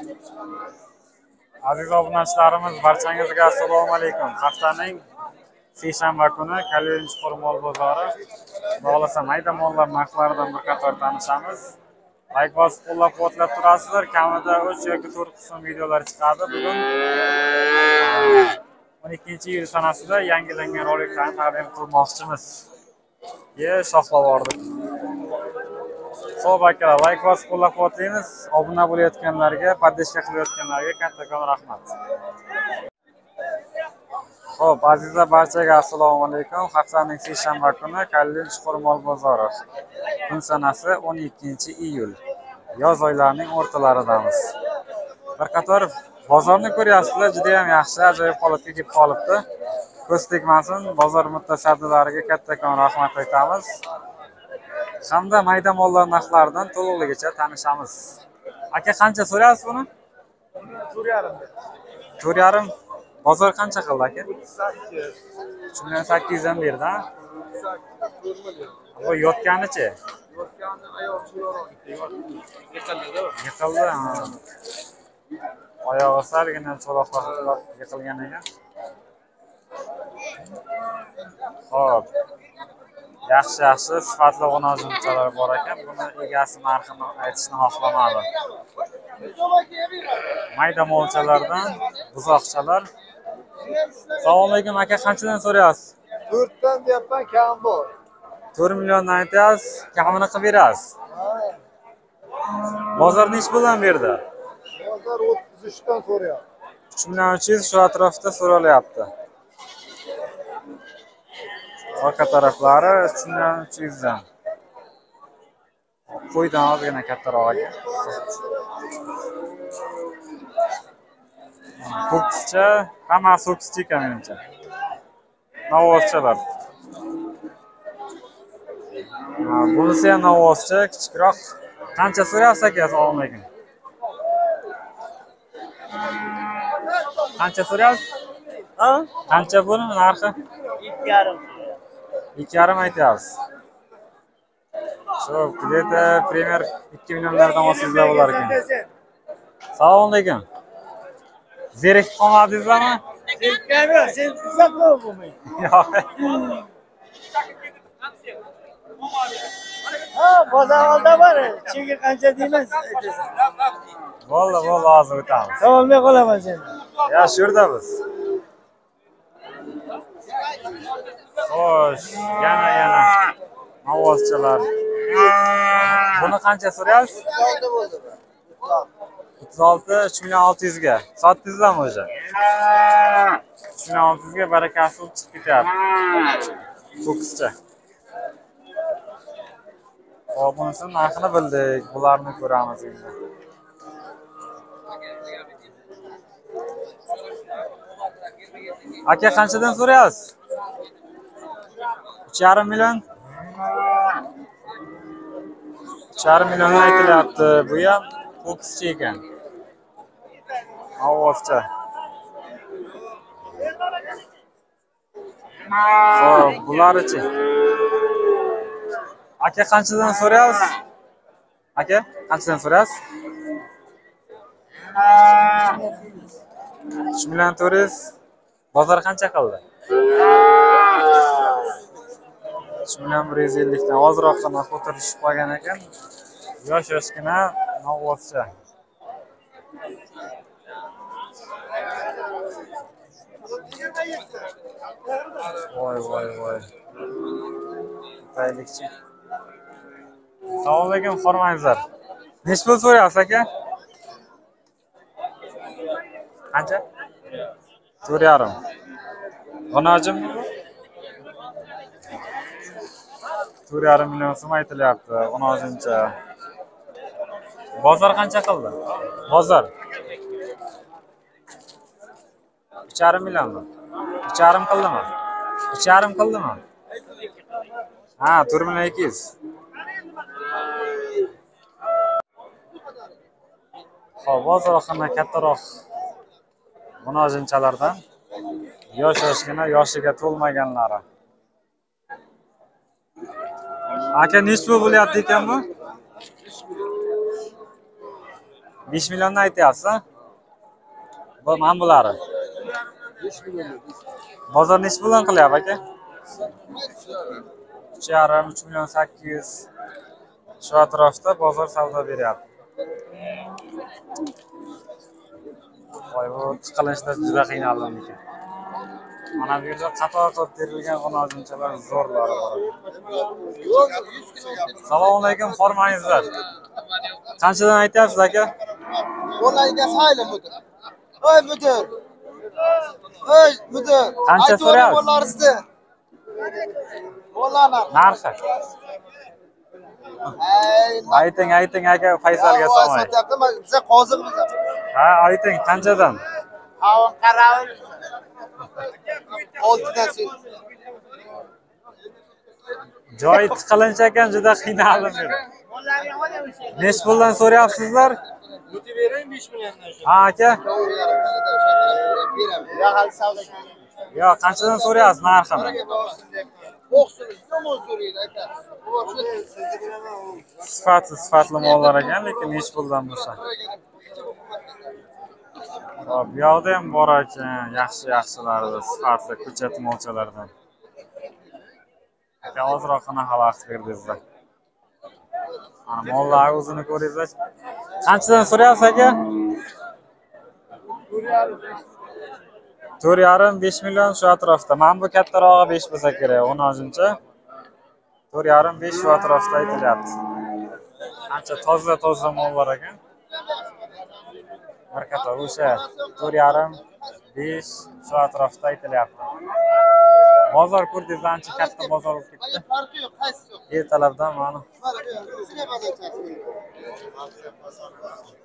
Aziz obunachilarimiz, barchangizga assalomu alaykum. Haftaning seshanba kuni Kalin-Chuqur mol bozori. Xohlasa mayda mollar narxlaridan bir qator tanishamiz. Like bosib qo'llab-quvvatlab turasizlar. Kamida 3 yoki 4 qism videolar chiqadi. Bugun 12-iyul sanasida yangilangan roliklarni taqdim qilmoqchimiz. Shoxlab oldik. Xo'p aka, like bosib qo'llab-quvvatlaymiz. Obuna bo'layotganlarga, podpishka qilayotganlarga kattakon rahmat. Xo'p, azizlar, barchaga assalomu alaykum. Haftaning seshanba kuni Kalin-Chuqur mol bozori. Kun sanasi 12-iyul. Yoz oylarining o'rtalaridamiz. Bir qator bozorni ko'ryapsizlar, juda ham yaxshi, ajoyib holatga kelib qolibdi. Ko'z tegmasin, bozor mutasaddilariga kattakon rahmat aytamiz. Hamda mayda mollar narxlaridan to'liqligicha tanishamiz. Aka, qancha so'rayapsiz buni? 4,5. 4,5. Bozor qancha qildi aka? 800 dan berdi-a? Bu yotganichi? Yotgani oyoq Yiqildi. Oyog'i salgina cho'loqlab yiqilgan ekan. Xo'p. Yaxshi, sifatli g'unojimchalar bor ekan. Buni egasi narxini aytishni xohlamadi. Mayda molchalardan buzoqchalar. Assalomu alaykum aka, qanchadan so'rayapsiz? 4 dan deyapman, kam bor. 4 milliondan aytasiz, kamini qilib berasiz. Bozor nech puldan berdi? Bozor 33 dan so'rayapti. 3,300 shu atrofda so'ralyapti. Orqa taraflari 3,300 dan. Qo'ydan ozgina kattaroq ekan. Ko'kscha, hammasi ko'kscha ekan menimcha. Novvoschalar. Bunisi ham novvoscha, kichikroq. Qancha so'rayapsiz aka? Assalomu alaykum. Qancha so'rayapsiz? Qancha buni narxi? 2,5. 2,5 aytyapsiz. Shu, где-то пример 2 millionlardan olsangizlar bo'lar ekan. Assalomu alaykum. Zerikib qolmadingizmi? Zerikmayman, sen uzoq bo'lmaydi. Yo'q. Bozor oldi bor. Cheki qancha deymiz? Bo'ldi, hozir o'tamiz. Savolmay qolaman seni. Ya, shu yerda biz. Xo'sh, yana novvoschalar. Buni qancha so'rayapsiz? 36, 3,600 ga. Sotdingizmi o'sha? 3,600 ga barakasi chiqib ketyapti. Ko'kscha. Hop, bunisini narxini bildik. Bularni ko'ramiz endi. Aka, qanchadan so'rayapsiz? 3,5 million. 3,5 million aytilyapti. Bu ham ko'kscha ekan. Ovozcha. Xo'p, bular-chi? Aka, qanchadan so'rayapsiz? Aka, qanchadan so'rayapsiz? 3,400,000. Bozor qancha qildi? 3,150,000 dan ozroqqa ko'tarishib qolgan ekan. Yosh-yoshgina novvoscha. Voy. Baylikchi. Assalomu alaykum, hormangizlar. Nech pul so'rayapsiz aka? Qancha? 4,5. G'unojim 4,5 million so'm aytilyapti, g'unojimcha. Bozor qancha qildi? Bozor 3,5 millionmi? 3,5 qildimi? 3,5 qildimi? Ha, 4,200,000. Xo'p, bozorxona kattaroq g'unojimchalardan yosh-yoshgina, yoshiga to'lmaganlari. Aka, nech pul bo'lyapti ekan bu? 5 milliondan aytyapsiz. Bu mana bulari. 5 milyon. Bozor necha puldan qilyapti aka? 3,5 3 million 800. Shu atrofda bozor savdo beryapti. Voy, bu chiqilishda juda qiynaldim ekan. Mana bu yerda qator qilib terilgan xonajinchalar zo'rlari bor. Assalomu alaykum, hormangizlar. Qanchadan aytyapsiz aka? Olayga sayla müdür. Oy müdür. Oy müdür. Qancha so'rayapsiz? Bollarsizni. Bollana. Narxi. Ayting aka, Faysalga solmay. Bize qoziq bize. Ha, ayting qanchadan? Qavun qaravul. 6dan sen. Joyi tiqilincha ekan, juda qiynaldim men. Necha puldan so'rayapsizlar? Muti berang 5 milliondan shu. Ha aka? Ya hali savdo. Yo, qanchadan so'rayapsiz narxini? O'qsin, yomon so'raydi aka. Sifatli mollar ekan, lekin necha puldan bo'lsa. Hop, bu yoqda ham bor ekan, yaxshilari, sifatli ko'chat molchalardan. Aka ozroqgina xalaqit berdingizlar. Mana mollar o'zini ko'ringizlar. Qanchadan so'rayapsiz aka? 4,5 million shu atrofda. Mana bu kattarog'i 5 bo'lsa kerak, 10 ojincha. 4,5 shu atrofda aytilyapti. Ancha toza mollar ekan. Bir qator o'sha 4,5 shu atrofda aytilyapti. Bozor ko'rdingiz, ancha katta bozor bo'lib ketdi. Farqi yo'q, qaysi yo'q. Ertalabdan mana Mana bu.